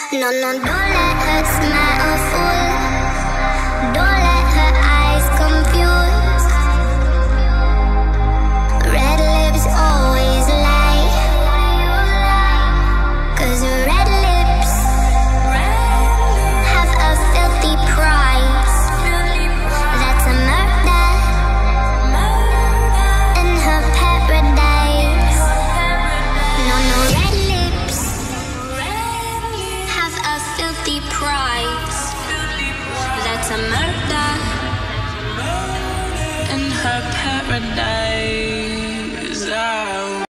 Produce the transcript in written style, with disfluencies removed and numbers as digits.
No, no, don't let her smile fool. Don't let her eyes confuse. Red lips always lie, 'cause red lips have a filthy price. That's a murder in her paradise. No, no, red lips have a filthy price. That's a murder in her paradise.